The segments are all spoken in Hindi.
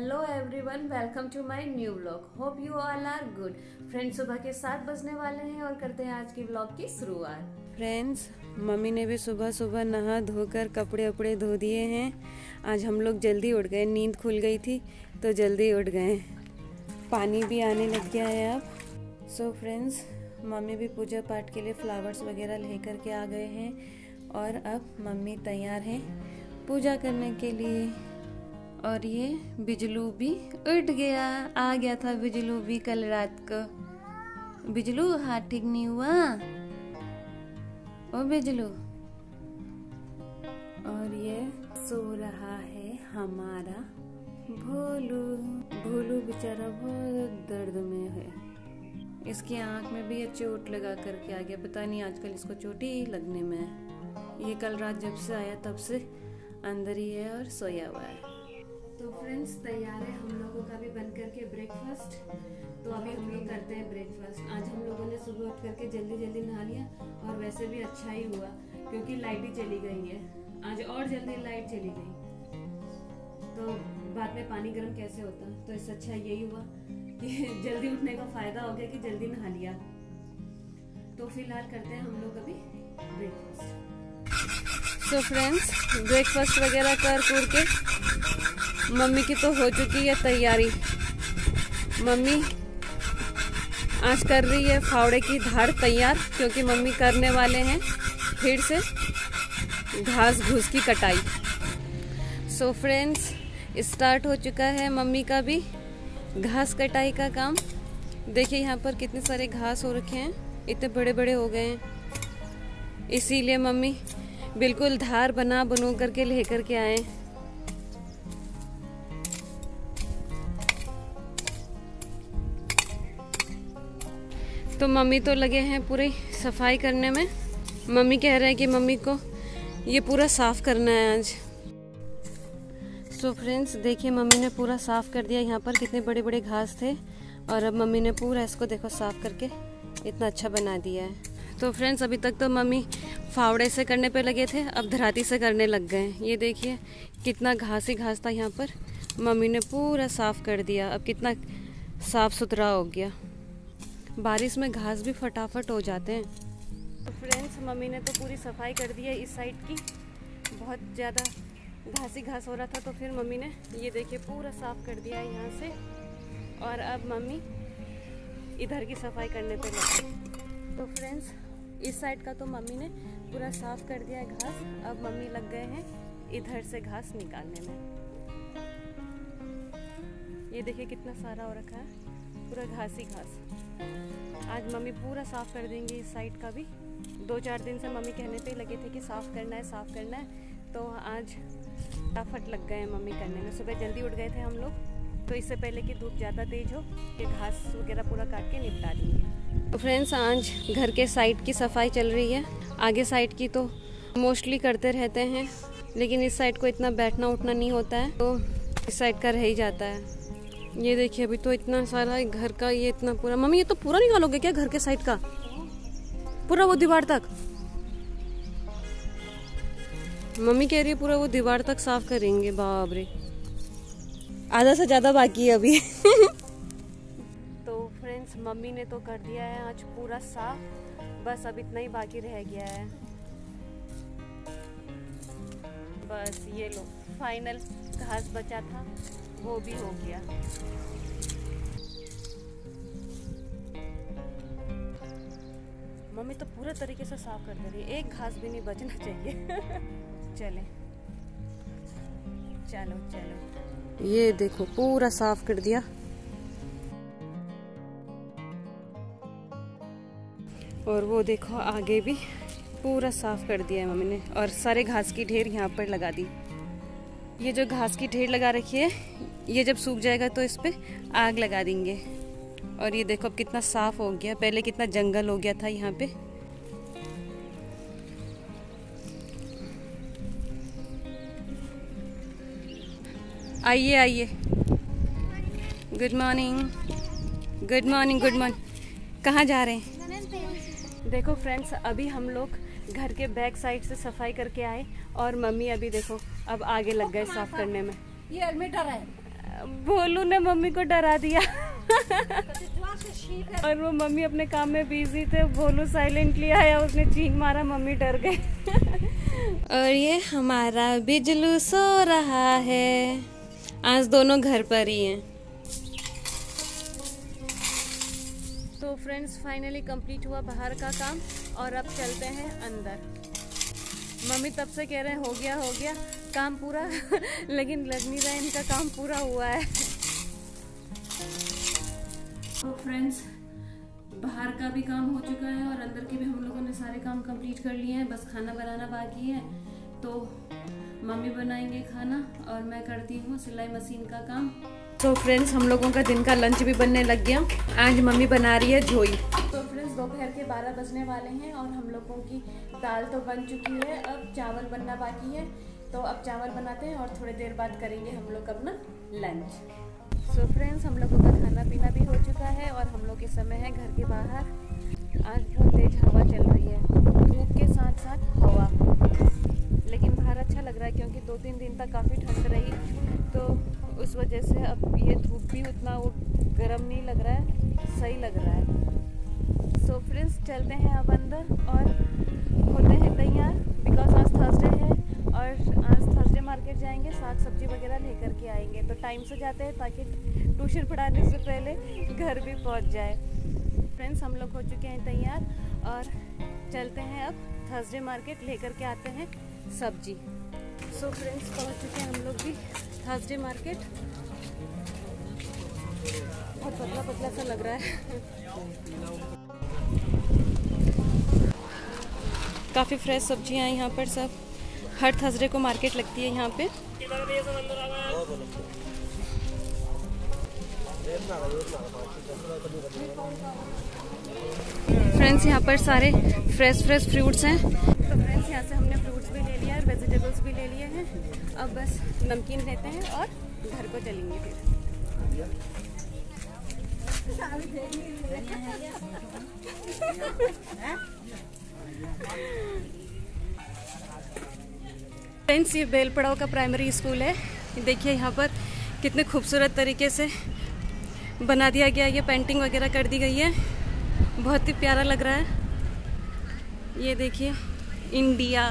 Hello everyone, welcome to my new vlog. Hope you all are good. Friends, सुबह के 7 बजने वाले हैं और करते हैं आज की व्लॉग की शुरुआत। फ्रेंड्स, मम्मी ने भी सुबह सुबह नहा धोकर कपड़े वपड़े धो दिए हैं। आज हम लोग जल्दी उठ गए, नींद खुल गई थी तो जल्दी उठ गए। पानी भी आने लग गया है अब। सो फ्रेंड्स, मम्मी भी पूजा पाठ के लिए फ्लावर्स वगैरह लेकर के आ गए हैं और अब मम्मी तैयार हैं पूजा करने के लिए। और ये बिजलू भी उठ गया, आ गया था बिजलू भी कल रात को। बिजलू, हाथ ठीक नहीं हुआ? ओ बिजलू। और ये सो रहा है हमारा भोलू। भोलू बेचारा बहुत दर्द में है। इसकी आंख में भी ये चोट लगा करके आ गया। पता नहीं आजकल इसको चोट ही लगने में है। ये कल रात जब से आया तब से अंदर ही है और सोया हुआ है। तो फ्रेंड्स, तैयार है हम लोगों का भी बन करके ब्रेकफास्ट। तो अभी हम लोग करते हैं ब्रेकफास्ट। आज हम लोगों ने सुबह उठ करके जल्दी जल्दी नहा लिया और वैसे भी अच्छा ही हुआ क्योंकि लाइट ही चली गई है आज, और जल्दी लाइट चली गई तो बाद में पानी गर्म कैसे होता। तो इससे अच्छा यही हुआ कि जल्दी उठने का फायदा हो गया कि जल्दी नहा लिया। तो फिलहाल करते हैं हम लोग अभी ब्रेकफास्ट। सो फ्रेंड्स, ब्रेकफास्ट वगैरह कर कुर के मम्मी की तो हो चुकी है तैयारी। मम्मी आज कर रही है फावड़े की धार तैयार, क्योंकि मम्मी करने वाले हैं फिर से घास घूस की कटाई। सो फ्रेंड्स, स्टार्ट हो चुका है मम्मी का भी घास कटाई का काम। देखिए यहाँ पर कितने सारे घास हो रखे हैं, इतने बड़े बड़े हो गए हैं। इसीलिए मम्मी बिल्कुल धार बना करके लेकर के आए। तो मम्मी तो लगे हैं पूरी सफाई करने में। मम्मी कह रहे हैं कि मम्मी को ये पूरा साफ करना है आज। सो फ्रेंड्स, देखिए मम्मी ने पूरा साफ कर दिया। यहाँ पर कितने बड़े बड़े घास थे और अब मम्मी ने पूरा इसको देखो साफ करके इतना अच्छा बना दिया है। तो फ्रेंड्स, अभी तक तो मम्मी फावड़े से करने पे लगे थे, अब धराती से करने लग गए। ये देखिए कितना घास ही घास था यहाँ पर, मम्मी ने पूरा साफ कर दिया। अब कितना साफ सुथरा हो गया। बारिश में घास भी फटाफट हो जाते हैं। तो फ्रेंड्स, मम्मी ने तो पूरी सफाई कर दी है इस साइड की। बहुत ज़्यादा घास ही घास हो रहा था तो फिर मम्मी ने ये देखिए पूरा साफ कर दिया है यहाँ से। और अब मम्मी इधर की सफाई करने पे लगी। तो फ्रेंड्स, इस साइड का तो मम्मी ने पूरा साफ कर दिया है घास। अब मम्मी लग गए हैं इधर से घास निकालने में। ये देखिए कितना सारा हो रखा है, पूरा घास ही घास। आज मम्मी पूरा साफ कर देंगे इस साइड का भी। 2-4 दिन से मम्मी कहने पे लगे थे कि साफ करना है साफ करना है, तो आज फटाफट लग गए हैं मम्मी करने में। सुबह जल्दी उठ गए थे हम लोग, तो इससे पहले कि धूप ज़्यादा तेज हो कि घास वगैरह पूरा काट के निपटा देंगे। तो फ्रेंड्स, आज घर के साइड की सफाई चल रही है। आगे साइड की तो मोस्टली करते रहते हैं, लेकिन इस साइड को इतना बैठना उठना नहीं होता है तो इस साइड का रह ही जाता है। ये देखिए अभी तो इतना सारा घर का ये इतना पूरा। मम्मी ये तो पूरा निकालोगे क्या घर के साइड का पूरा, वो दीवार तक? मम्मी कह रही है पूरा वो दीवार तक साफ करेंगे। बाप रे, आधा से ज्यादा बाकी है अभी। तो फ्रेंड्स, मम्मी ने तो कर दिया है आज पूरा साफ, बस अब इतना ही बाकी रह गया है। बस ये लो, फाइनल घास बचा था वो भी हो गया। मम्मी तो पूरे तरीके से साफ कर दे रही है, एक घास भी नहीं बचना चाहिए। चले चलो चलो, ये देखो पूरा साफ कर दिया। और वो देखो आगे भी पूरा साफ कर दिया है मम्मी ने, और सारे घास की ढेर यहाँ पर लगा दी। ये जो घास की ढेर लगा रखी है, ये जब सूख जाएगा तो इस पे आग लगा देंगे। और ये देखो अब कितना साफ हो गया, पहले कितना जंगल हो गया था यहाँ पे। आइए आइए, good morning good morning good morning. कहाँ जा रहे हैं? देखो फ्रेंड्स, अभी हम लोग घर के बैक साइड से सफाई करके आए और मम्मी अभी देखो अब आगे लग गए साफ करने में। ये मीटर है। भोलू ने मम्मी को डरा दिया और वो मम्मी अपने काम में बिजी थे। भोलू साइलेंटली आया, उसने चीख मारा, मम्मी डर गए। और ये हमारा बिजलू सो रहा है। आज दोनों घर पर ही हैं। तो फ्रेंड्स फाइनली कंप्लीट हुआ बाहर का काम और अब चलते हैं अंदर। मम्मी तब से कह रहे हैं हो गया काम पूरा लेकिन लग नहीं रहा है इनका काम पूरा हुआ है। तो फ्रेंड्स बाहर का भी काम हो चुका है और अंदर के भी हम लोगों ने सारे काम कंप्लीट कर लिए हैं। बस खाना बनाना बाकी है, तो मम्मी बनाएंगे खाना और मैं करती हूँ सिलाई मशीन का काम। तो फ्रेंड्स हम लोगों का दिन का लंच भी बनने लग गया। आज मम्मी बना रही है झोई। तो फ्रेंड्स दोपहर के 12 बजने वाले हैं और हम लोगों की दाल तो बन चुकी है, अब चावल बनना बाकी है। तो अब चावल बनाते हैं और थोड़ी देर बाद करेंगे हम लोग अपना लंच। सो फ्रेंड्स हम लोगों का खाना पीना भी हो चुका है और हम लोग इस समय है घर के बाहर। आज बहुत तेज हवा चल रही है, धूप के साथ साथ हवा, लेकिन बाहर अच्छा लग रहा है क्योंकि 2-3 दिन तक काफ़ी ठंड रही, तो उस वजह से अब ये धूप भी उतना गर्म नहीं लग रहा है, सही लग रहा है। सो फ्रेंड्स चलते हैं अब अंदर और होते हैं तैयार, बिकॉज आज थर्सडे है और आज थर्सडे मार्केट जाएंगे, साग सब्जी वगैरह लेकर के आएंगे। तो टाइम से जाते हैं ताकि ट्यूशन पढ़ाने से पहले घर भी पहुंच जाए। फ्रेंड्स हम लोग हो चुके हैं तैयार और चलते हैं अब थर्सडे मार्केट, लेकर के आते हैं सब्जी। सो फ्रेंड्स पहुंच चुके हैं हम लोग भी थर्सडे मार्केट। बहुत पतला पतला सा लग रहा है। काफ़ी फ्रेश सब्जियां हैं यहाँ पर सब। हर थर्सडे को मार्केट लगती है यहाँ पे। फ्रेंड्स यहाँ पर सारे फ्रेश फ्रूट्स हैं। तो फ्रेंड्स यहाँ से हमने फ्रूट्स भी ले लिया है, वेजिटेबल्स भी ले लिए हैं। अब बस नमकीन लेते हैं और घर को चलेंगे फिर। फ्रेंड्स ये बेलपड़ाव का प्राइमरी स्कूल है। देखिए यहाँ पर कितने खूबसूरत तरीके से बना दिया गया, ये पेंटिंग वगैरह कर दी गई है, बहुत ही प्यारा लग रहा है। ये देखिए इंडिया।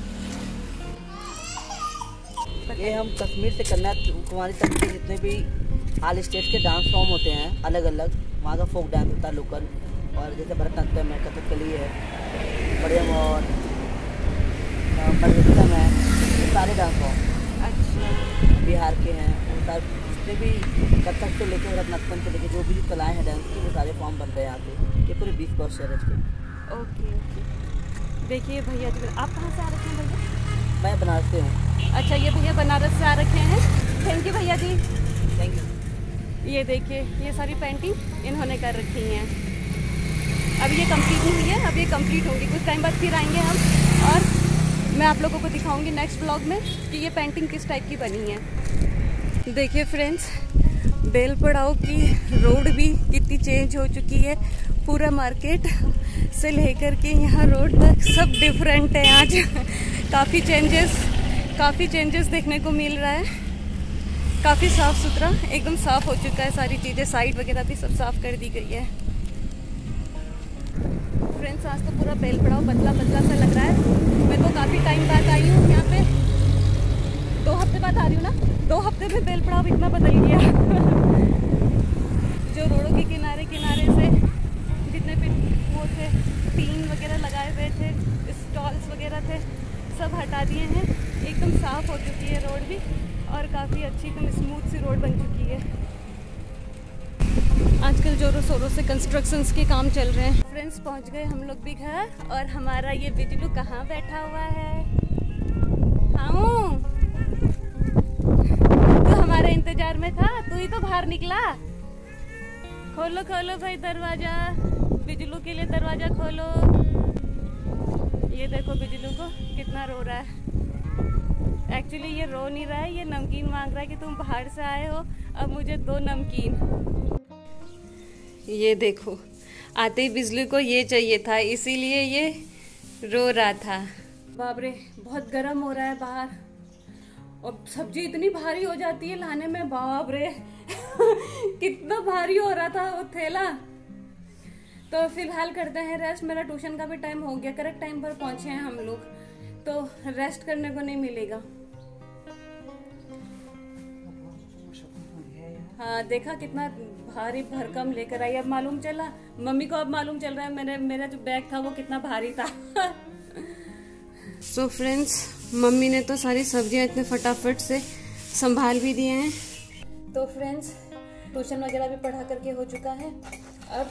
ये हम कश्मीर से कन्याकुमारी तक के जितने भी ऑल स्टेट के डांस फॉर्म होते हैं अलग अलग, वहाँ का फोक डांस होता है लोकल, और जैसे भरतनाट्यम है, कथकली है, बढ़िया और मलयालम है, ये सारे डांस फॉर्म अच्छा बिहार के हैं। उनका जितने भी कथक से लेकर भरतनाट्यम से लेकर जो भी कलाएँ हैं डांस की, वो सारे फॉर्म बन रहे हैं यहाँ पे। ये पूरे 20 वर्ष है इसके। Okay okay. देखिए भैया जी, आप कहाँ से आ रखे हैं भैया? मैं बनारस से हूँ। अच्छा ये भैया बनारस से आ रखे हैं। थैंक यू भैया जी। Thank you. ये देखिए ये सारी पेंटिंग इन्होंने कर रखी हैं। अब ये कंप्लीट नहीं हुई है, अब ये कंप्लीट होंगी। कुछ टाइम बाद फिर आएंगे हम और मैं आप लोगों को दिखाऊंगी नेक्स्ट ब्लॉग में कि ये पेंटिंग किस टाइप की बनी है। देखिए फ्रेंड्स बेलपड़ाव की रोड भी कितनी चेंज हो चुकी है। पूरा मार्केट से लेकर के यहाँ रोड तक सब डिफरेंट है आज। काफ़ी चेंजेस देखने को मिल रहा है। काफ़ी साफ़ सुथरा एकदम साफ़ हो चुका है, सारी चीज़ें साइड वगैरह भी सब साफ़ कर दी गई है। फ्रेंड्स आज तो पूरा बेलपड़ाव पतला पतला सा लग रहा है। मैं तो काफ़ी टाइम बाद आई हूँ यहाँ पे, 2 हफ्ते बाद आ रही हूँ ना। 2 हफ्ते में बेलपड़ाव इतना बदल गया। जो रोडों के किनारे से जितने भी वो थे, टीन वगैरह लगाए हुए थे, स्टॉल्स वगैरह थे, सब हटा दिए हैं। एकदम साफ़ हो चुकी है रोड भी और काफ़ी अच्छी एकदम स्मूथ सी रोड बन चुकी है। आजकल जोरों शोरों से कंस्ट्रक्शंस के काम चल रहे हैं। फ्रेंड्स पहुंच गए हम लोग भी घर और हमारा ये बिजलू कहाँ बैठा हुआ है। हाँ तो हमारे इंतजार में था, तू ही तो बाहर निकला। खोलो खोलो भाई दरवाजा, बिजलू के लिए दरवाजा खोलो। ये देखो बिजलू को कितना रो रहा है। एक्चुअली ये रो नहीं रहा है, ये नमकीन मांग रहा है कि तुम बाहर से आए हो, अब मुझे 2 नमकीन। ये देखो आते ही बिजली को ये चाहिए था, इसीलिए ये रो रहा था। बाप रे बहुत गर्म हो रहा है बाहर और सब्जी इतनी भारी हो जाती है लाने में, बाप रे कितना भारी हो रहा था वो थैला। तो फिलहाल करते हैं रेस्ट, मेरा ट्यूशन का भी टाइम हो गया, करेक्ट टाइम पर पहुंचे हैं हम लोग, तो रेस्ट करने को नहीं मिलेगा। हाँ देखा कितना भारी भरकम लेकर आई, अब मालूम चला मम्मी को, अब मालूम चल रहा है मेरा जो बैग था वो कितना भारी था। सो फ्रेंड्स, मम्मी ने तो सारी सब्जियां इतने फटाफट से संभाल भी दिए हैं। तो फ्रेंड्स, ट्यूशन वगैरह भी पढ़ा करके हो चुका है, अब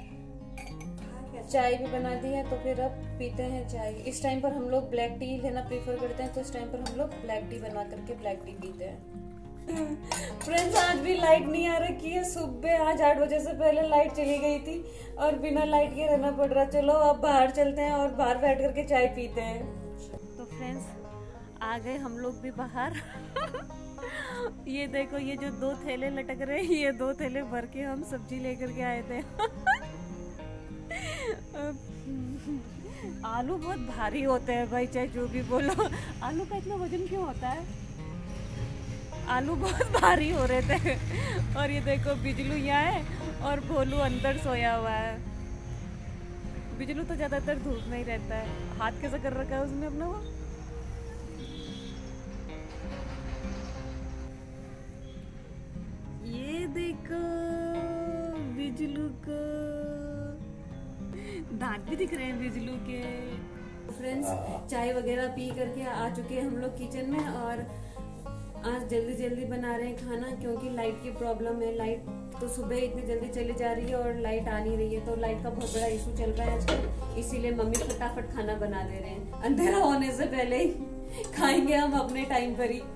चाय भी बना दी है, तो फिर अब पीते हैं चाय। इस टाइम पर हम लोग ब्लैक टी लेना प्रीफर करते हैं, तो इस टाइम पर हम लोग ब्लैक टी बना करके ब्लैक टी पीते हैं। फ्रेंड्स, आज भी लाइट नहीं आ रखी है, सुबह आज 8 बजे से पहले लाइट चली गई थी और बिना लाइट के रहना पड़ रहा। चलो अब बाहर चलते हैं और बाहर बैठ करके चाय पीते हैं। तो फ्रेंड्स, आ गए हम लोग भी बाहर। ये देखो, ये जो 2 थैले लटक रहे हैं, ये 2 थैले भर के हम सब्जी लेकर के आए थे। आलू बहुत भारी होते हैं भाई, चाहे जो भी बोलो। आलू का इतना वजन क्यों होता है? आलू बहुत भारी हो रहे थे। और ये देखो, बिजलू यहाँ है और भोलू अंदर सोया हुआ है। बिजलू तो ज्यादातर धूप में ही रहता है। हाथ कैसा कर रखा है उसने अपना वो। ये देखो बिजलू को, दांत भी दिख रहे हैं बिजलू के। फ्रेंड्स, चाय वगैरह पी करके आ चुके हैं हम लोग किचन में, और आज जल्दी जल्दी बना रहे हैं खाना, क्योंकि लाइट की प्रॉब्लम है। लाइट तो सुबह इतनी जल्दी चली जा रही है और लाइट आ नहीं रही है, तो लाइट का बहुत बड़ा इशू चल रहा है आजकल। इसीलिए मम्मी फटाफट खाना बना दे रहे हैं, अंधेरा होने से पहले ही खाएंगे हम अपने टाइम पर ही।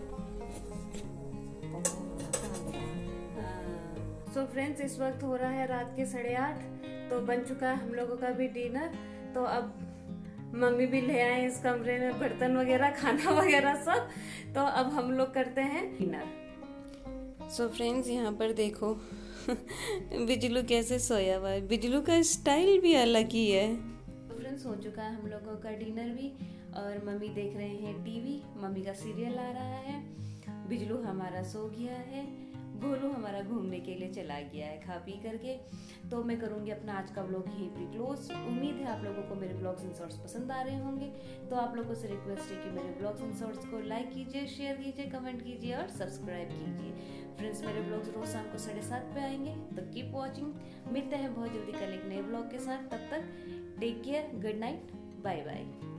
सो फ्रेंड्स, इस वक्त हो रहा है रात के 8:30, तो बन चुका है हम लोगों का भी डिनर। तो अब मम्मी भी ले आए इस कमरे में बर्तन वगैरह, खाना वगैरह सब, तो अब हम लोग करते हैं डिनर। सो फ्रेंड्स, यहाँ पर देखो बिजलू कैसे सोया हुआ है। बिजलू का स्टाइल भी अलग ही है। तो फ्रेंड्स, हो चुका है हम लोगों का डिनर भी, और मम्मी देख रहे हैं टीवी, मम्मी का सीरियल आ रहा है। बिजलू हमारा सो गया है, भोलू हमारा घूमने के लिए चला गया है खा पी करके। तो मैं करूंगी अपना आज का व्लॉग यहीं पे क्लोज। उम्मीद है आप लोगों को मेरे व्लॉग्स एंड शॉर्ट्स पसंद आ रहे होंगे। तो आप लोगों से रिक्वेस्ट है कि मेरे व्लॉग्स एंड शॉर्ट्स को लाइक कीजिए, शेयर कीजिए, कमेंट कीजिए और सब्सक्राइब कीजिए। फ्रेंड्स, मेरे व्लॉग्स रोज शाम को 7:30 पे आएंगे, तो कीप वॉचिंग। मिलते हैं बहुत जल्दी कल एक नए व्लॉग के साथ। तब तक take care, good night, bye bye.